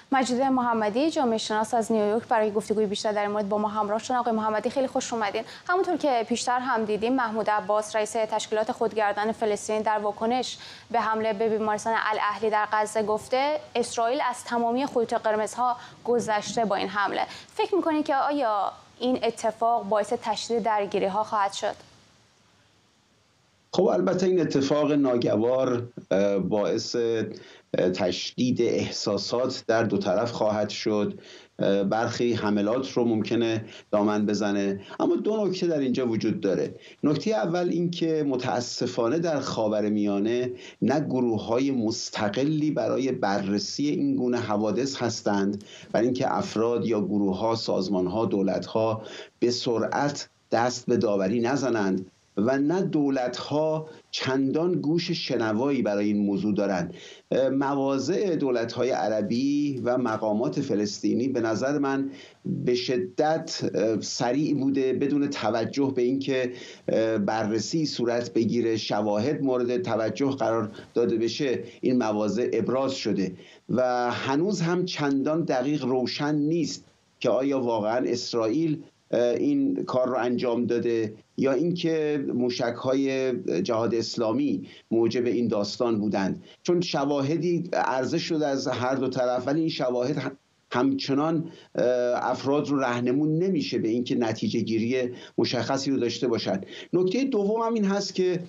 مجید محمدی جامعه شناس از نیویورک برای گفتگوی بیشتر در این مورد با ما همراه شدن. آقای محمدی خیلی خوش اومدین. همونطور که پیشتر هم دیدیم محمود عباس رئیس تشکیلات خودگردان فلسطین در واکنش به حمله به بیمارستان الاهلی در غزه گفته اسرائیل از تمامی خطوط قرمزها گذشته با این حمله. فکر می‌کنید که آیا این اتفاق باعث تشدید درگیری‌ها خواهد شد؟ خب البته این اتفاق ناگوار باعث تشدید احساسات در دو طرف خواهد شد. برخی حملات رو ممکنه دامن بزنه، اما دو نکته در اینجا وجود داره. نکته اول این که متاسفانه در خاورمیانه نه گروه‌های مستقلی برای بررسی این گونه حوادث هستند، برای اینکه افراد یا گروه‌ها، سازمان‌ها، دولت‌ها به سرعت دست به داوری نزنند و نه دولت‌ها چندان گوش شنوایی برای این موضوع دارند. مواضع دولت‌های عربی و مقامات فلسطینی به نظر من به شدت سریع بوده، بدون توجه به اینکه بررسی صورت بگیره، شواهد مورد توجه قرار داده بشه، این مواضع ابراز شده و هنوز هم چندان دقیق روشن نیست که آیا واقعاً اسرائیل این کار رو انجام داده یا اینکه موشک‌های جهاد اسلامی موجب این داستان بودند، چون شواهدی عرضه شده از هر دو طرف ولی این شواهد همچنان افراد رو راهنمون نمیشه به اینکه نتیجه گیری مشخصی رو داشته باشند. نکته دوم هم این هست که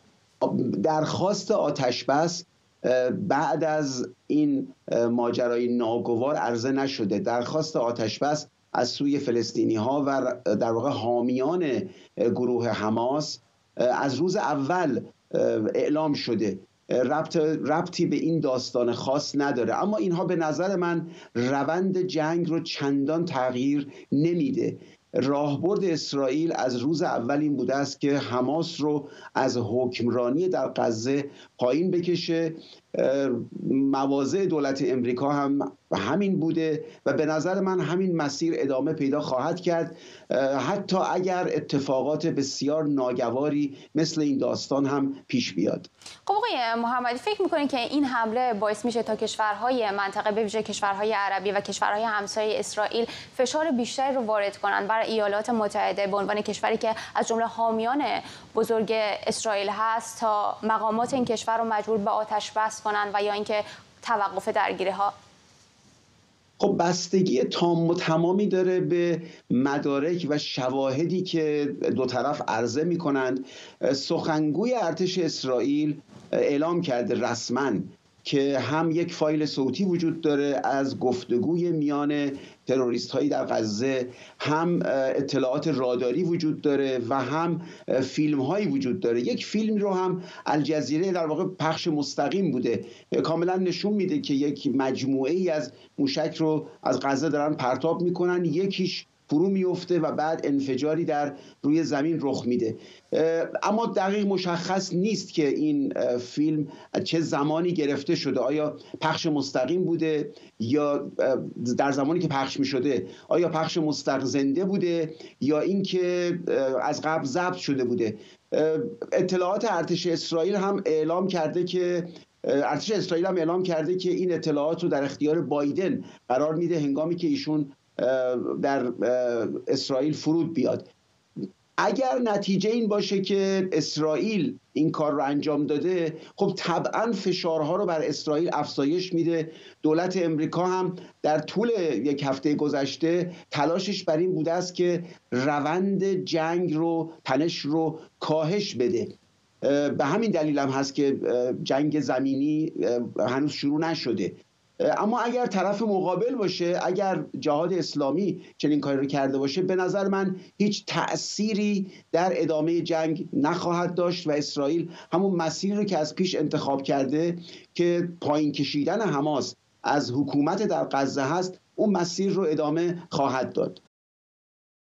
درخواست آتش‌بس بعد از این ماجرای ناگوار عرضه نشده. درخواست آتش‌بس از سوی فلسطینی ها و در واقع حامیان گروه حماس از روز اول اعلام شده، ربطی به این داستان خاص نداره، اما اینها به نظر من روند جنگ رو چندان تغییر نمیده. راهبرد اسرائیل از روز اول این بوده است که حماس رو از حکمرانی در غزه پایین بکشه. مواضع دولت امریکا هم همین بوده و به نظر من همین مسیر ادامه پیدا خواهد کرد، حتی اگر اتفاقات بسیار ناگواری مثل این داستان هم پیش بیاد. خب آقای محمدی، فکر میکنید که این حمله باعث میشه تا کشورهای منطقه به ویژه کشورهای عربی و کشورهای همسایه اسرائیل فشار بیشتری رو وارد کنند بر ایالات متحده به عنوان کشوری که از جمله حامیان بزرگ اسرائیل هست تا مقامات این کشور رو مجبور به آتش بس کنند و یا اینکه توقف درگیری‌ها؟ خب بستگی تام و تمامی داره به مدارک و شواهدی که دو طرف عرضه می کنند. سخنگوی ارتش اسرائیل اعلام کرده رسما که هم یک فایل صوتی وجود داره از گفتگوی میان تروریست هایی در غزه، هم اطلاعات راداری وجود داره و هم فیلم هایی وجود داره. یک فیلم رو هم الجزیره در واقع پخش مستقیم بوده، کاملا نشون میده که یک مجموعه ای از موشک رو از غزه دارن پرتاب میکنن، یکیش فرو میفته و بعد انفجاری در روی زمین رخ میده. اما دقیق مشخص نیست که این فیلم چه زمانی گرفته شده، آیا پخش مستقیم بوده یا در زمانی که پخش میشده آیا پخش مستقیم زنده بوده یا اینکه از قبل ضبط شده بوده. اطلاعات ارتش اسرائیل هم اعلام کرده که این اطلاعات رو در اختیار بایدن قرار میده هنگامی که ایشون در اسرائیل فرود بیاد. اگر نتیجه این باشه که اسرائیل این کار رو انجام داده، خب طبعا فشارها رو بر اسرائیل افزایش میده. دولت امریکا هم در طول یک هفته گذشته تلاشش بر این بوده است که روند جنگ رو، تنش رو کاهش بده. به همین دلیل هم هست که جنگ زمینی هنوز شروع نشده. اما اگر طرف مقابل باشه، اگر جهاد اسلامی چنین کاری رو کرده باشه، به نظر من هیچ تأثیری در ادامه جنگ نخواهد داشت و اسرائیل همون مسیر رو که از پیش انتخاب کرده که پایین کشیدن حماس از حکومت در غزه هست، اون مسیر رو ادامه خواهد داد.